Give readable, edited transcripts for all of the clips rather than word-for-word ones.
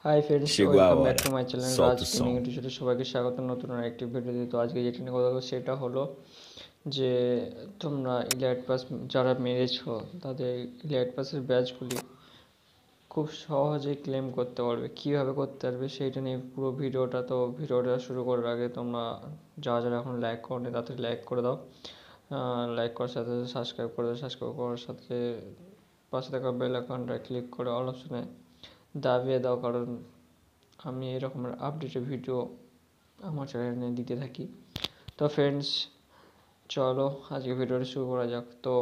High friends, Chegou a welcome back hora. To my channel Raj Solta o gaming som. ইউটিউবে সবাইকে স্বাগত নতুন আরেকটি ভিডিওতে। তো আজকে যেটা নিয়ে কথা বলবো সেটা হলো যে তোমরা ইলাইট পাস যারা মেরেছো তাদের ইলাইট পাসের ব্যাচগুলি খুব সহজেই ক্লেম করতে পারবে। কীভাবে করতে পারবে সেইটা নিয়ে পুরো ভিডিওটা। তো ভিডিওটা শুরু করার আগে তোমরা যারা যারা এখন লাইক করো তাড়াতাড়ি লাইক করে দাও। লাইক করার সাথে সাথে সাবস্ক্রাইব করে দাও। সাবস্ক্রাইব করার সাথে পাশে থাকা বেল আইকনটা ক্লিক করে অল অপশনে দাবিয়ে দাও, কারণ আমি এরকমের আপডেটেড ভিডিও আমার চ্যানেলে দিতে থাকি। তো ফ্রেন্ডস, চলো আজকে ভিডিওটা শুরু করা যাক। তো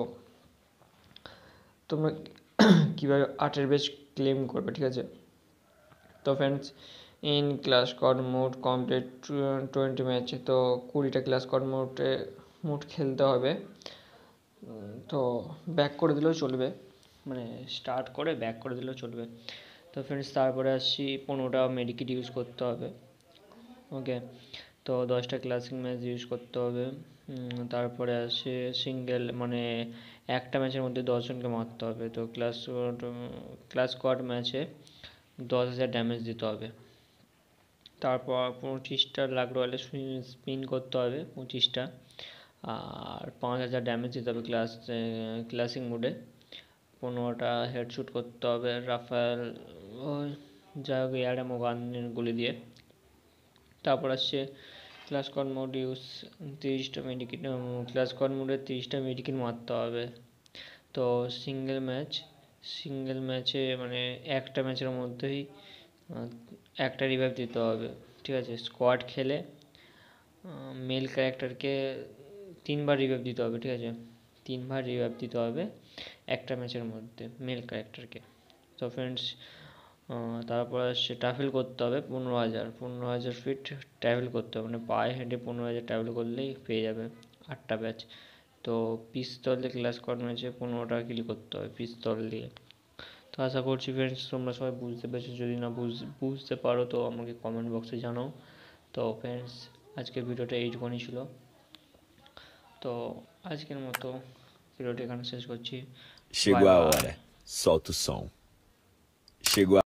তোমরা কীভাবে 8 বেজ ক্লেম করবে, ঠিক আছে? তো friends, in class squad mode complete 20 ম্যাচে, তো 20টা ক্লাস স্কোয়াড মোড খেলতে হবে। তো ব্যাক করে দিলেও চলবে, মানে স্টার্ট করে ব্যাক করে দিলেও চলবে। তো ফ্রেন্ডস, তারপরে আসছি 15টা মেডিকিট ইউজ করতে হবে। ওকে, তো 10টা ক্লাসিক ম্যাচ ইউজ করতে হবে। তারপরে আসে সিঙ্গেল, মানে একটা ম্যাচের মধ্যে 10জনকে মারতে হবে। তো ক্লাস স্কোয়াড ম্যাচে 10,000 ড্যামেজ দিতে হবে। তারপর 25টা লাখ রয়্যালে স্পিন করতে হবে 25টা, আর 5,000 ড্যামেজ দিতে হবে ক্লাসিক মোডে। 15টা হেডশুট করতে হবে রাফায়েল, যাই হোক এয়ারএমও গানের গুলি দিয়ে। তারপর আসছে ক্লাস স্কোয়াড মোড ইউজ 30টা মেডিকিট, ক্লাস স্কোয়াড মোডে 30টা মেডিকিট মারতে হবে। তো সিঙ্গেল ম্যাচে মানে একটা ম্যাচের মধ্যেই একটা রিভাইভ দিতে হবে, ঠিক আছে? স্কোয়াড খেলে মেল ক্যারেক্টারকে 3বার রিভাইভ দিতে হবে, ঠিক আছে? 3বার রিভাইভ দিতে হবে একটা ম্যাচের মধ্যে মেল ক্যারেক্টারকে। তো ফ্রেন্ডস, তারপর আসছে ট্রাভেল করতে হবে 15,000 ফিট ট্রাভেল করতে হবে, মানে পায়ে হেঁটে 15,000 ট্রাভেল করলেই পেয়ে যাবে 8টা ব্যাচ। তো পিস্তল দিয়ে ক্লাস স্কোয়াড ম্যাচে 15টা কিল করতে হবে পিস্তল দিয়ে। তো আশা করছি ফ্রেন্ডস তোমরা সবাই বুঝতে পেরেছো। যদি না বুঝতে পারো তো আমাকে কমেন্ট বক্সে জানাও। তো ফ্রেন্ডস, আজকের ভিডিওটা এইটুকুনি ছিল। তো আজকের মতো ভিডিওটি এখানে শেষ করছি। Bye Chegou a bye. hora. Solta o som. Chegou a